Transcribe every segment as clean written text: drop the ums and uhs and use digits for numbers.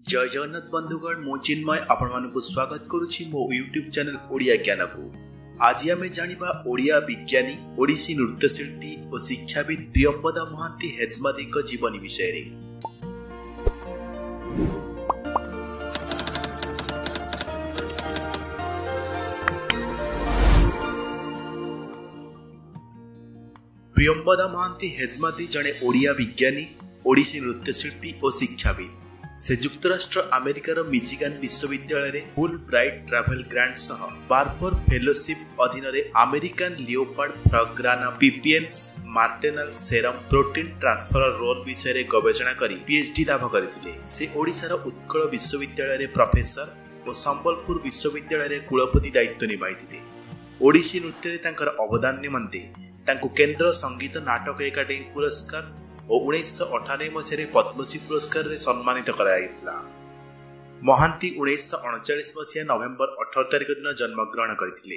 जय जगन्नाथ बंधुगण मु चिन्मय आपण स्वागत करुछि मो यूट्यूब चैनल ओडिया ज्ञान को। आज आम जानिबा ओडिया विज्ञानी ओडिसी नृत्यशिल्पी और शिक्षाविद प्रियंवदा महांती हेजमादी जीवनी विषय रे। प्रियंवदा महांती हेजमादी जड़े ओडिया विज्ञानी ओडिसी नृत्यशिल्पी और शिक्षाविद। से युक्तराष्ट्र अमेरिकार मिचिगान विश्वविद्यालय रे फुल ब्राइट ट्रैवल ग्रांट सह बार्बर फेलोशिप अधीन रे American leopard frog Rana pipiens maternal serum protein transfer role विषय रे गवेषणा करी पीएचडी लाभ करथिले। से ओडिशार उत्कल विश्वविद्यालय रे प्रोफेसर और संबलपुर विश्वविद्यालय रे कुलपति दायित्व निभाइथिले। ओडिसी नृत्य रे तांकर अवदान निमंते तांको केंद्र संगीत नाटक एकाडेमी पुरस्कार और 1998 मसीह पद्मश्री पुरस्कार रे सम्मानित कराइथिला। महांती 1939 मसीहा नवेम्बर 18 तारिख दिन जन्म ग्रहण करथिले।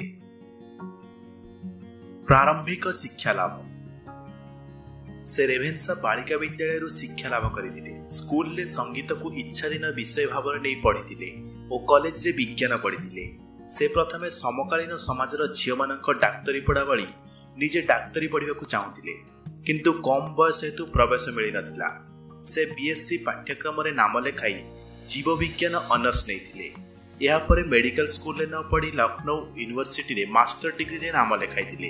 प्रारंभिक शिक्षा लाभ से रेभेन्सा बालिका विद्यालय रु शिक्षा लाभ करथिले। स्कूल ले संगीत को इच्छाधीन विषय भाव रे नै पढ़िथिले और कॉलेज रे विज्ञान पढ़िथिले। से प्रथमे समकालीन समाजर झियो मानक डाक्तरी पढ़ा बळी निजे डाक्तरी पढ़िबा को चाहुथिले, किंतु कम बयस हेतु प्रवेश मिली नथिला। से बीएससी पाठ्यक्रम रे नाम लेखाई जीव विज्ञान ऑनर्स नैथिले। या परे मेडिकल स्कूल रे न पढ़ी लखनऊ यूनिवर्सिटी रे मास्टर डिग्री रे नाम लेखाइथिले।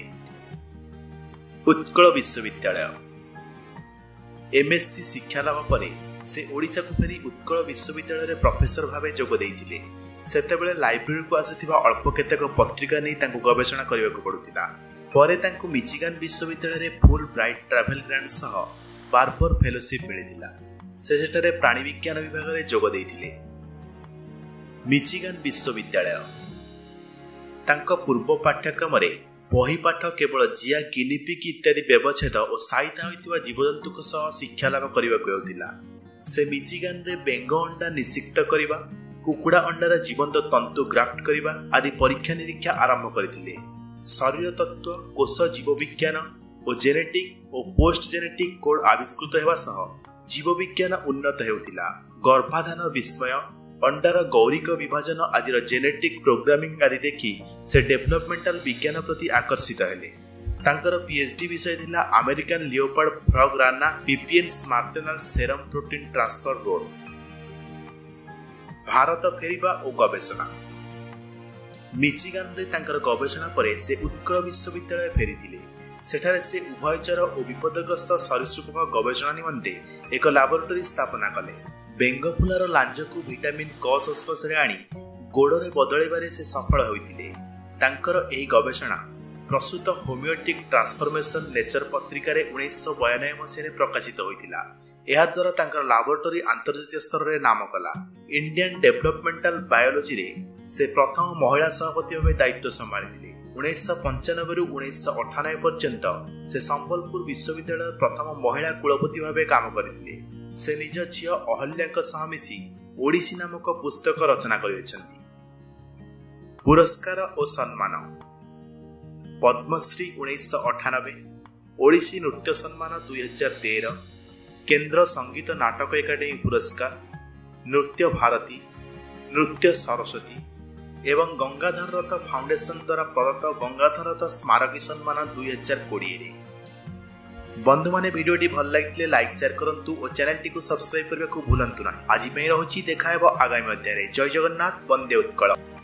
उत्कल विश्वविद्यालय एमएससी शिक्षा लाभ परे से ओडिशा को फेरी उत्कल विश्वविद्यालय रे प्रोफेसर भाबे जोग देइथिले। सेतेबेले लाइब्रेरी को आसुथिबा अल्प केतेक पत्रिका नै तांको गवेषणा करिबाक पडुतिला। परे तांको मिचिगान विश्वविद्यालय रे फुल ब्राइट ट्रैवल ग्रांट सह बार्बर फेलोशिप मिलिथिला। से सेटारे प्राणी विज्ञान विभाग रे जोग देइथिले। मिचिगान विश्वविद्यालय तांको पूर्व पाठ्यक्रम रे बही पाठ केवल जिया गिनिपिग इत्यादि व्यवच्छेद और साइता होइतिबा जीवजंतु सह शिक्षा लाभ करिबाक हेउतिला। से मिचिगान रे बेंग अंडा निषिक्त करिबा, कुकुड़ा अंडार जीवंत तंतु ग्राफ्ट करिबा आदि परीक्षा निरीक्षा आरंभ करथिले। शरीर तत्व कोष जीव विज्ञान और जेनेटिक और पोस्ट जेनेटिक कोड आविष्कृत हेबा सह जीव विज्ञान उन्नत हेउतिला। गर्भाधान विस्मय अंडार गौरिक विभाजन आदिर जेनेटिक प्रोग्रामिंग आदि देखि से डेवलपमेंटल विज्ञान प्रति आकर्षित हेले। तांकर पीएचडी विषय थिला American leopard frog Rana pipiens maternal serum protein transfer role. Bharat फेरिबा और गवेषणा मिचिगान रे तांकर गवेषणा परे से उत्कल विश्वविद्यालय फेरिथिले। सेठारे से उभयचर और विपदग्रस्त सरीसृप गवेषणा निमंते एक लैबोरेटरी स्थापना कले। बेंगफुलार लांज को विटामिन क संस्पर्श रे आनी गोड़े बदलैबारे से सफल होइथिले। तांकर एही गवेषणा प्रस्तुत होमियोटिक ट्रांसफॉर्मेशन नेचर पत्रिका रे 1992 मसीह प्रकाशित होइथिला। एहा द्वारा तांकर लैबोरेटरी अंतर्जातीय स्तर रे नाम कला। इंडियन डेवलपमेंटल बायोलॉजी रे से प्रथम महिला सभापति भाव दायित्व संभाळिथिले। 1995 रु 1998 पर्यंत से संबलपुर विश्वविद्यालय प्रथम महिला कुलपति भाव काम करथिले। से निज झियो अहल्याक सह मिसी ओडिसी नामक पुस्तक रचना करिसेंती। पुरस्कार और सम्मान पद्मश्री 1998, ओडिसी नृत्य सम्मान 2013, केंद्र संगीत नाटक एकाडेमी पुरस्कार, नृत्य भारती, नृत्य सरस्वती एवं गंगाधर रथ फाउंडेशन द्वारा प्रदत्त गंगाधर रथ स्मारकी सम्मान 2020 रे। बंधु माने वीडियोटी भल लागितले लाइक शेयर करंतु और चैनल टी को सब्सक्राइब करबा को भूलंतु ना। आज पे रहउची देखा हेबो आगामी अध्याय रे। जय जगन्नाथ, वंदे उत्कल।